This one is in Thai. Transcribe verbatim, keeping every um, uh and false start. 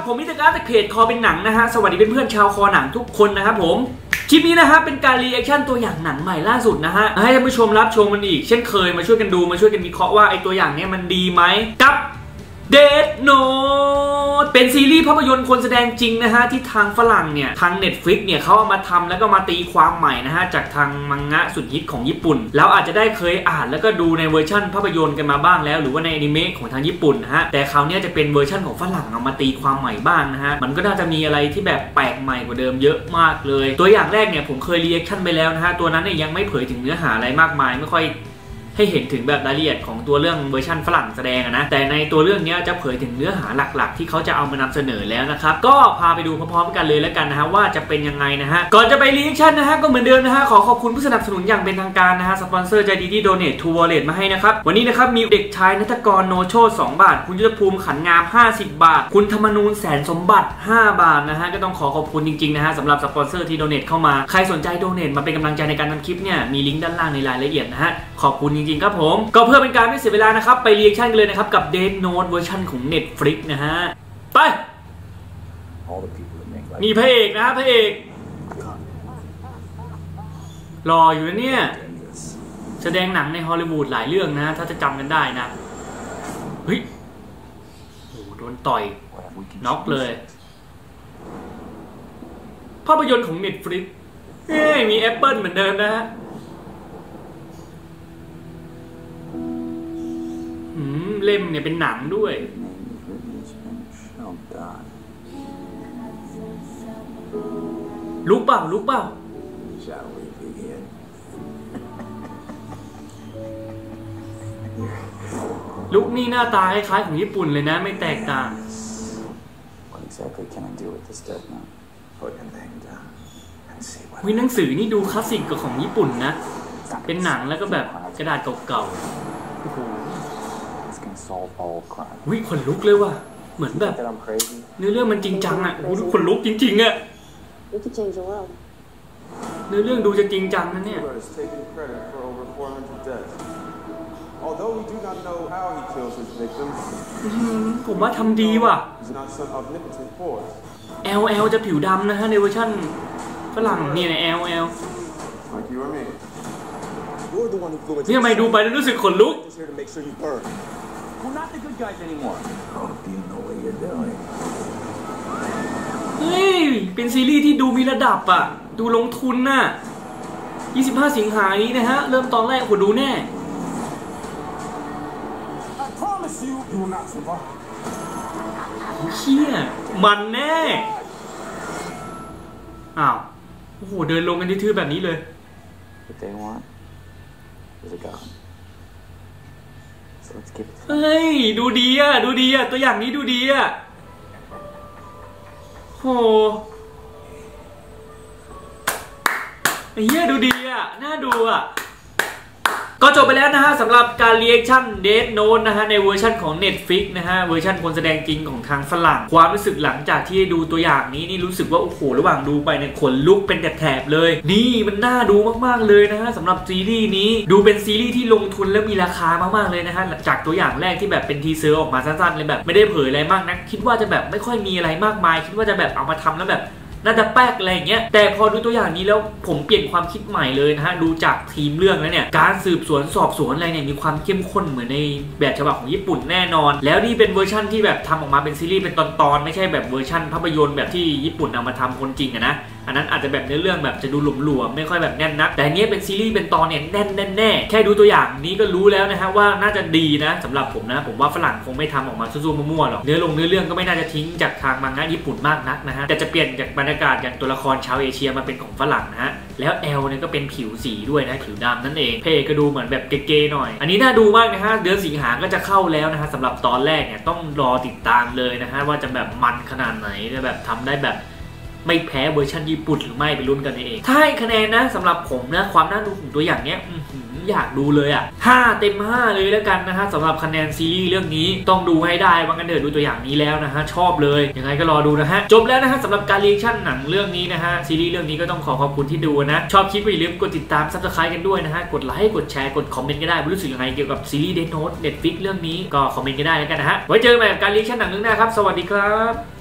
ผมมิสเตอร์การ์ดจากเพจคอเป็นหนังนะฮะสวัสดีเพื่อนๆชาวคอหนังทุกคนนะครับผมคลิปนี้นะฮะเป็นการรีแอคชั่นตัวอย่างหนังใหม่ล่าสุดนะฮะให้ท่านผู้ชมรับชมมันอีกเช่นเคยมาช่วยกันดูมาช่วยกันวิเคราะห์ว่าไอตัวอย่างนี้มันดีไหมกับDeath Note เป็นซีรีส์ภาพยนตร์คนแสดงจริงนะฮะที่ทางฝรั่งเนี่ยทาง Netflix เนี่ยเขาเอามาทำแล้วก็มาตีความใหม่นะฮะจากทางมังงะสุดฮิตของญี่ปุ่นแล้วอาจจะได้เคยอ่านแล้วก็ดูในเวอร์ชั่นภาพยนตร์กันมาบ้างแล้วหรือว่าในอนิเมะของทางญี่ปุ่นนะฮะแต่คราวนี้จะเป็นเวอร์ชั่นของฝรั่งเอามาตีความใหม่บ้างนะฮะมันก็น่าจะมีอะไรที่แบบแปลกใหม่กว่าเดิมเยอะมากเลยตัวอย่างแรกเนี่ยผมเคยรีแอคชั่นไปแล้วนะฮะตัวนั้นเนี่ยยังไม่เผยถึงเนื้อหาอะไรมากมายไม่ค่อยให้เห็นถึงแบบรายละเอียดของตัวเรื่องเวอร์ชันฝรั่งแสดงนะแต่ในตัวเรื่องนี้จะเผยถึงเนื้อหาหลักๆที่เขาจะเอามานำเสนอแล้วนะครับก็พาไปดูพร้อมๆกันเลยแล้วกันนะฮะว่าจะเป็นยังไงนะฮะก่อนจะไปรีแอคชั่นนะฮะก็เหมือนเดิมนะฮะขอขอบคุณผู้สนับสนุนอย่างเป็นทางการนะฮะสปอนเซอร์ใจดีที่โดเนททูวอลเล็ตมาให้นะครับวันนี้นะครับมีเด็กชายณัฐกรโนโชตสองบาทคุณยุทธภูมิขันงามห้าสิบบาทคุณธรรมนูญแสนสมบัติห้าบาทนะฮะก็ต้องขอขอบคุณจริงๆนะฮะสำหรับสปอนเซอร์ที่โดเนทเข้ามาใครสนใจโดเนทมาเป็นกำลังใจในการทำคลิปเนี่ยมีลิงก์ด้านล่างในรายละเอียดนะฮะขอบคุณจริงๆครับผมเพื่อเป็นการไม่เสียเวลานะครับไปรีแอคชั่นกันเลยนะครับกับ Death Note เวอร์ชันของ Netflix นะฮะไปมีพระเอกนะพระเอกรออยู่นะเนี่ยแสดงหนังในฮอลลีวูดหลายเรื่องนะถ้าจะจำกันได้นะเฮ้ยโอ้โดนต่อยน็อกเลยภาพยนตร์ของ Netflix เฮ้ยมีแอปเปิลเหมือนเดิมนะฮะเล่มเนี่ยเป็นหนังด้วยลุกเปล่าลุกเปล่าลุกนี่หน้าตาคล้ายๆของญี่ปุ่นเลยนะไม่แตกต่างวิหนังสือนี่ดูคลาสสิกกับของญี่ปุ่นนะเป็นหนังแล้วก็แบบกระดาษเก่าๆโอ้โหวิขนลุกเลยว่ะเหมือนแบบเนื้อเรื่องมันจริงจังอ่ะโอ้ขนลุกจริงๆอ่ะเนื้อเรื่องดูจะจริงจังนะเนี่ยผมว่าทำดีว่ะ แอล แอล จะผิวดำนะฮะในเวอร์ชั่นฝรั่งนี่ใน แอล แอล นี่ทำไมดูไปแล้วรู้สึกขนลุกเฮ้ยเป็นซีรีส์ที่ดูมีระดับอ่ะดูลงทุนน่ะยี่สิบห้าสิงหานี้นะฮะเริ่มตอนแรกผมดูแน่เชี่ยมันแน่อ้าวโอ้โหเดินลงกันทื่อๆแบบนี้เลยเฮ้ยดูดีอ่ะดูดีอ่ะตัวอย่างนี้ดูดีอ่ะโหไอ้เหี้ยดูดีอ่ะน่าดูอ่ะก็จบไปแล้วนะฮะสำหรับการรีแอคชั่น Death Note นะฮะในเวอร์ชันของ Netflix นะฮะเวอร์ชันคนแสดงจริงของทางฝรั่งความรู้สึกหลังจากที่ดูตัวอย่างนี้นี่รู้สึกว่าโอ้โหระหว่างดูไปเนี่ยขนลุกเป็นแถบเลยนี่มันน่าดูมากๆเลยนะฮะสำหรับซีรีส์นี้ดูเป็นซีรีส์ที่ลงทุนและมีราคามากๆเลยนะฮะจากตัวอย่างแรกที่แบบเป็นทีเซอร์ออกมาสั้นๆเลยแบบไม่ได้เผยอะไรมากนักคิดว่าจะแบบไม่ค่อยมีอะไรมากมายคิดว่าจะแบบเอามาทำแล้วแบบน่าจะแป๊กอะไรอย่างเงี้ยแต่พอดูตัวอย่างนี้แล้วผมเปลี่ยนความคิดใหม่เลยนะฮะดูจากทีมเรื่องแล้วเนี่ยการสืบสวนสอบสวนอะไรเนี่ยมีความเข้มข้นเหมือนในแบบฉบับของญี่ปุ่นแน่นอนแล้วนี่เป็นเวอร์ชั่นที่แบบทำออกมาเป็นซีรีส์เป็นตอนๆไม่ใช่แบบเวอร์ชั่นภาพยนตร์แบบที่ญี่ปุ่นเอามาทำคนจริงอะนะอันนั้นอาจจะแบบเนื้อเรื่องแบบจะดูหลวมๆไม่ค่อยแบบแน่นนักแต่เนี้ยเป็นซีรีส์เป็นตอนเนี่ยแน่นแน่ๆแค่ดูตัวอย่างนี้ก็รู้แล้วนะฮะว่าน่าจะดีนะสำหรับผมนะผมว่าฝรั่งคงไม่ทำออกมาซู้ๆมั่วๆหรอกเนื้อลงเนื้อเรื่องก็ไม่น่าจะทิ้งจากทางมังงะญี่ปุ่นมากนักนะฮะแต่จะเปลี่ยนจากบรรยากาศอย่างตัวละครชาวเอเชียมาเป็นของฝรั่งนะฮะแล้วแอลเนี่ยก็เป็นผิวสีด้วยนะผิวดำนั่นเองเพก็ดูเหมือนแบบเก๋ๆหน่อยอันนี้น่าดูมากนะฮะเดือนสิงหาก็จะเข้าแล้วนะฮะสำหรับตอนแรกเนี่ยต้องรอติดตามเลยนะฮะว่าจะแบบมันขนาดไหนจะแบบทำได้แบบไม่แพ้เวอร์ชันญี่ปุ่นหรือไม่ไปลุ้นกันเองถ้าให้คะแนนนะสำหรับผมนะความน่าดูของตัวอย่างเนี้ยอยากดูเลยอ่ะห้าเต็มห้าเลยแล้วกันนะฮะสำหรับคะแนนซีรีส์เรื่องนี้ต้องดูให้ได้ว่ากันเถอะดูตัวอย่างนี้แล้วนะฮะชอบเลยยังไงก็รอดูนะฮะจบแล้วนะฮะสำหรับการรีแอคชั่นหนังเรื่องนี้นะฮะซีรีส์เรื่องนี้ก็ต้องขอขอบคุณที่ดูนะชอบคลิปก็อย่าลืมกดติดตามซับสไครต์กันด้วยนะฮะกดไลค์กดแชร์กดคอมเมนต์ก็ได้รู้สึกยังไงเกี่ยวกับซีรีส์ Death Note Netflix เรื่องนี้ก็คอมเมนต์กันได้แล้วกันนะฮะไว้เจอกันใหม่กับการรีแอคชั่นหนังเรื่องหน้าครับสวัสดีครับ